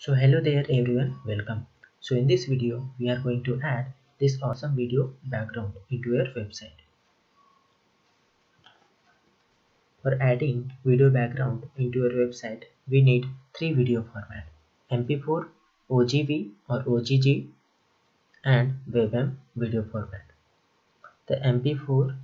So hello there everyone, welcome. So in this video we are going to add this awesome video background into your website. For adding video background into your website we need three video format: MP4, OGV or OGG and WebM video format. The MP4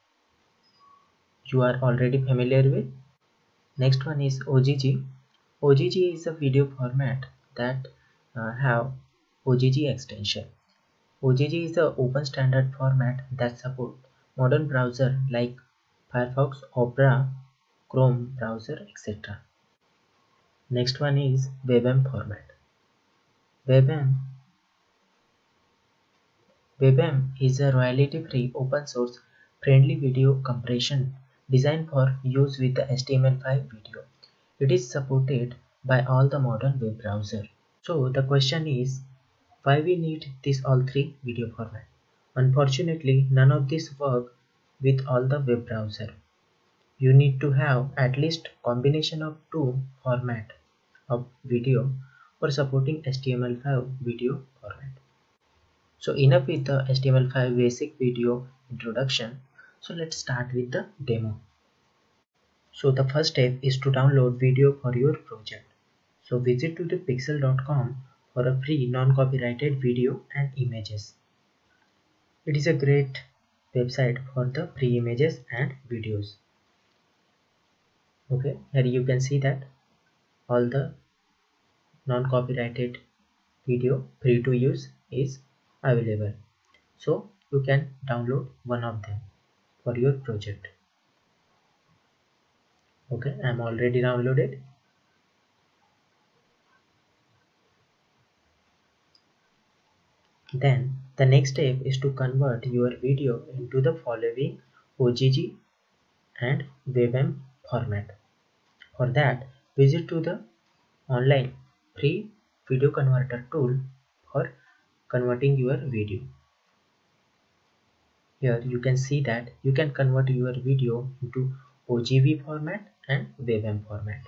you are already familiar with. Next one is OGG. OGG is a video format that have OGG extension. OGG is the open standard format that supports modern browsers like Firefox, Opera, Chrome browser, etc. Next one is WebM format. WebM WebM is a royalty-free, open-source, friendly video compression designed for use with the HTML5 video. It is supported by all the modern web browsers. So the question is, why we need these all three video format? Unfortunately, none of this work with all the web browser. You need to have at least combination of two format of video for supporting HTML5 video format. So enough with the HTML5 basic video introduction. So let's start with the demo. So the first step is to download video for your project. So visit to the pixel.com for a free non-copyrighted video and images. It is a great website for the free images and videos. Okay, here you can see that all the non-copyrighted video free to use is available. So you can download one of them for your project. Okay, I am already downloaded. Then the next step is to convert your video into the following OGG and WebM format. For that, visit to the online free video converter tool for converting your video. Here you can see that you can convert your video into OGV format and WebM format.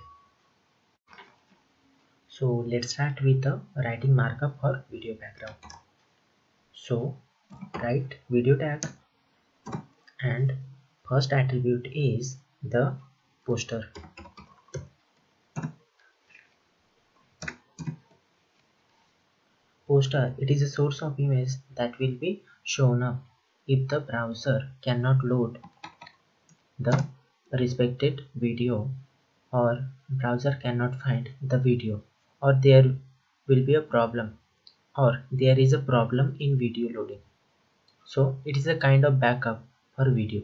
So let's start with the writing markup for video background. So write video tag and first attribute is the poster. Poster, it is a source of image that will be shown up if the browser cannot load the respected video or browser cannot find the video, or there will be a problem, or there is a problem in video loading. So it is a kind of backup for video.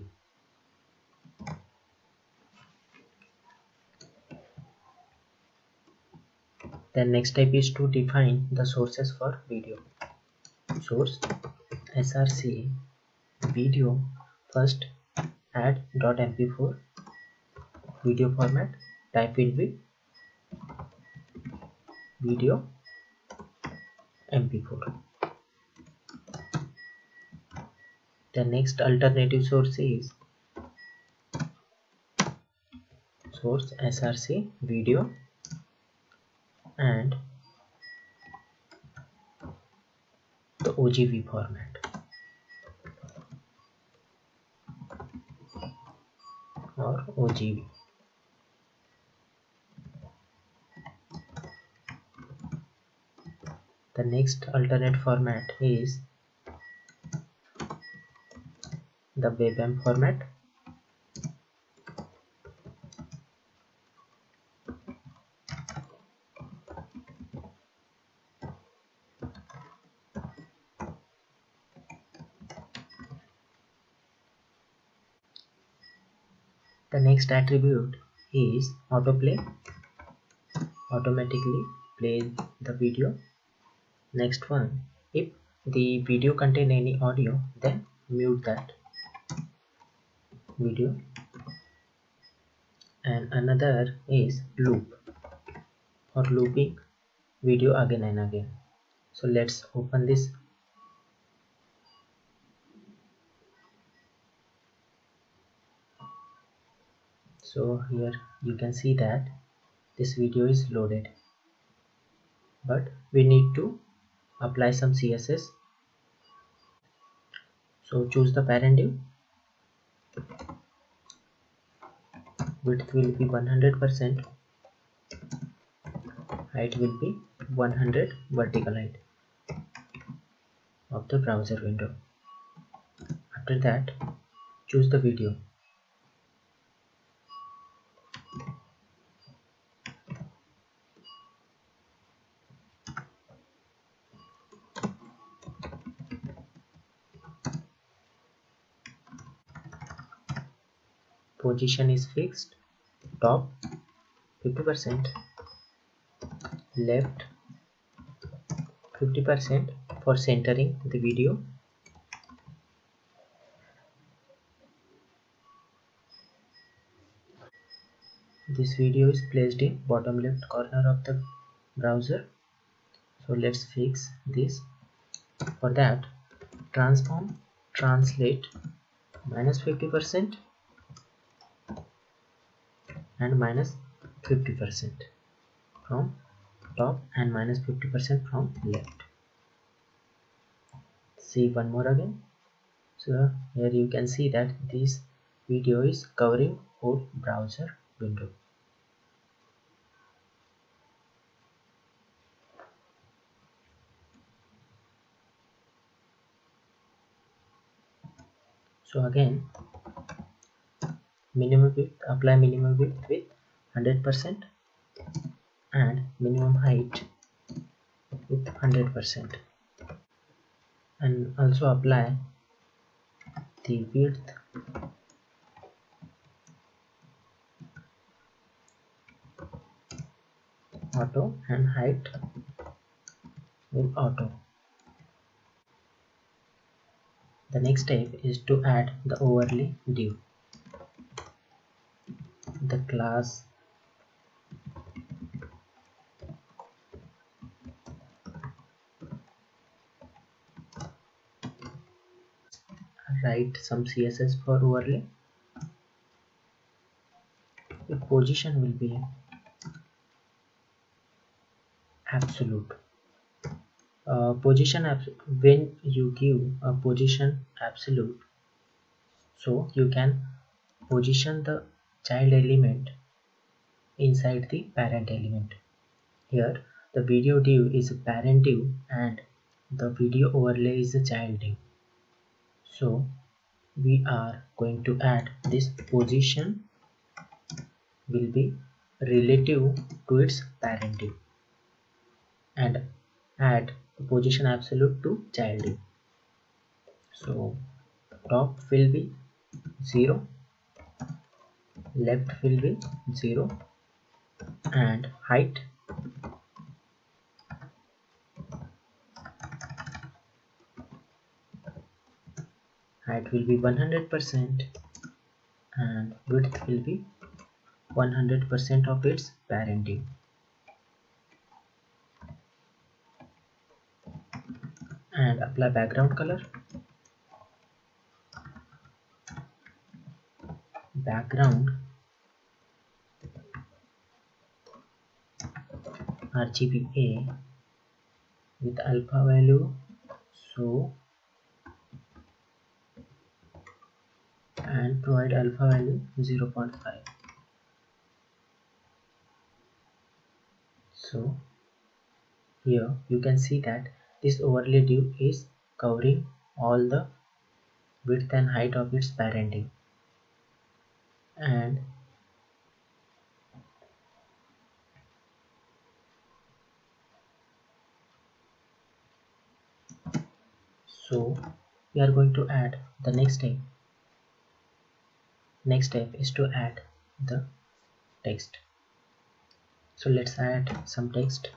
The next step is to define the sources for video. Source src video, first add .mp4 video format, type will be video mp4. The next alternative source is source src video and the OGV format or OGV. The next alternate format is the WebM format. The next attribute is autoplay, automatically play the video. Next one, if the video contain any audio, then mute that video. And another is loop, for looping video again and again. So let's open this. So here you can see that this video is loaded. but we need to apply some CSS. So choose the parent div. Width will be 100%, height will be 100 vertical height of the browser window. After that, choose the video. Position is fixed. Top 50%, left 50% for centering the video. This video is placed in bottom left corner of the browser. So let's fix this. For that, transform translate -50% and -50% from top and -50% from left. See one more again. So here you can see that this video is covering whole browser window. So again, minimum width, apply minimum width with 100% and minimum height with 100%, and also apply the width auto and height with auto. The next step is to add the overlay div. The class write some CSS for overlay. The position will be absolute. When you give a position absolute, so you can position the child element inside the parent element. Here the video div is a parent div and the video overlay is a child div. So we are going to add this position will be relative to its parent div and add the position absolute to child div. So top will be 0, left will be 0, and height will be 100% and width will be 100% of its parent div. And apply background color. Background RGBA with alpha value, so, and provide alpha value 0.5. So here you can see that this overlay div is covering all the width and height of its parent div. And so we are going to add the next step. Next step is to add the text. So let's add some text.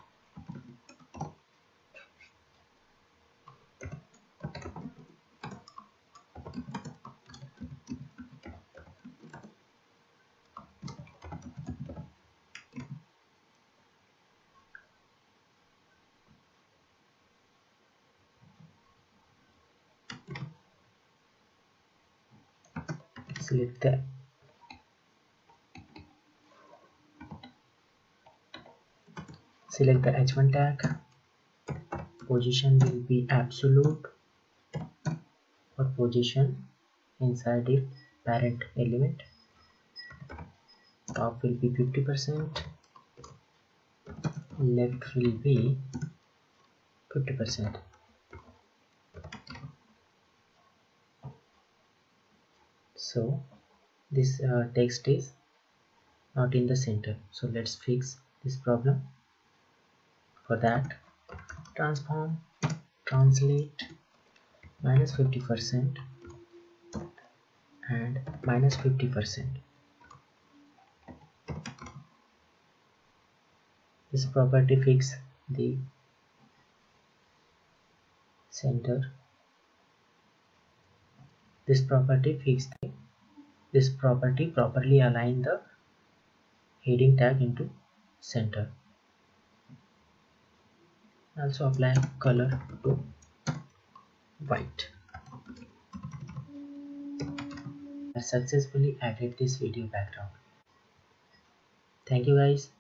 Select the h1 tag. Position will be absolute for position inside it parent element. Top will be 50%, left will be 50%. So this text is not in the center, so let's fix this problem. For that, transform translate -50% and -50%. This property fix the center. This property properly align the heading tag into center. Also apply color to white. I successfully added this video background. Thank you guys.